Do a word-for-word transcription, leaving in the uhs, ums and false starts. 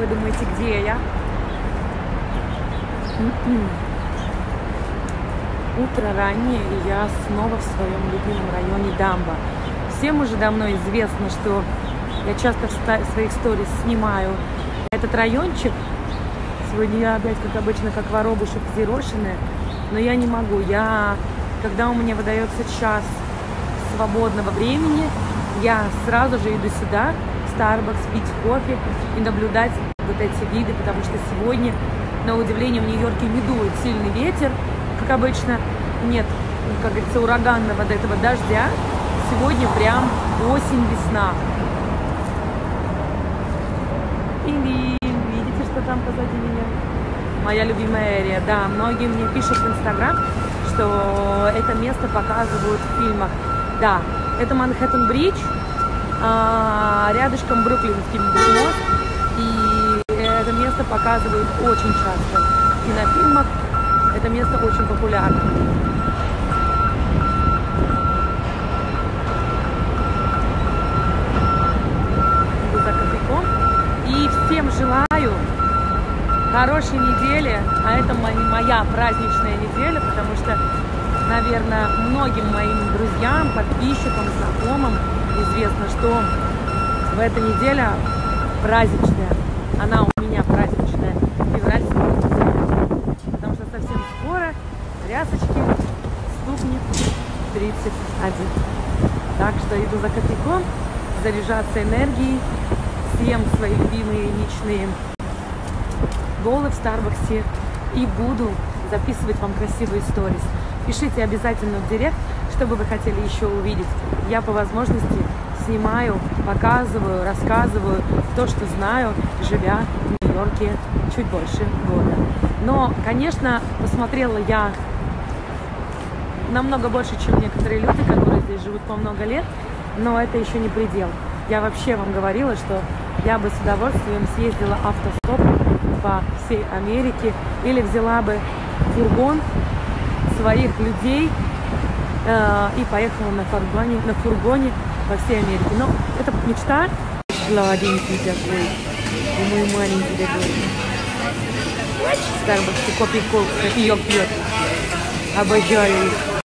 думаете, где я? Утро раннее, и я снова в своем любимом районе Дамба. Всем уже давно известно, что я часто в своих сторис снимаю этот райончик. Сегодня я опять, как обычно, как воробушек взъерошенная, но я не могу. Я, когда у меня выдается час свободного времени, я сразу же иду сюда, в Starbucks, пить кофе и наблюдать вот эти виды, потому что сегодня, на удивление, в Нью-Йорке не дует сильный ветер, как обычно. Нет, как говорится, ураганного до этого дождя. Сегодня прям осень, весна. И видите, что там позади меня? Моя любимая Эрия. Да, многие мне пишут в Инстаграм, что это место показывают в фильмах. Да, это Манхэттен-бридж, а, рядышком Бруклинский мост. И это место показывают очень часто. И на фильмах это место очень популярно. Иду за кофейком. И всем желаю хорошей недели. А это моя праздничная неделя, потому что, наверное, многим моим друзьям, подписчикам, знакомым известно, что в эта неделя праздничная. Она у меня праздничная. Февральская. Потому что совсем скоро рясочки стукнет тридцать один. Так что иду за кофейком, заряжаться энергией, съем свои любимые личные голы в Старбаксе и буду записывать вам красивые сторис. Пишите обязательно в директ, что бы вы хотели еще увидеть. Я по возможности снимаю, показываю, рассказываю то, что знаю, живя в Нью-Йорке чуть больше года. Но, конечно, посмотрела я намного больше, чем некоторые люди, которые здесь живут по много лет, но это еще не предел. Я вообще вам говорила, что я бы с удовольствием съездила автостоп по всей Америке или взяла бы фургон своих людей э, и поехала на фургоне, на фургоне по всей Америке. Но это мечта. Сладенький такой. И мой маленький такой. Старбакс, кофе, кофе, кофеек пьет. Обожаю их.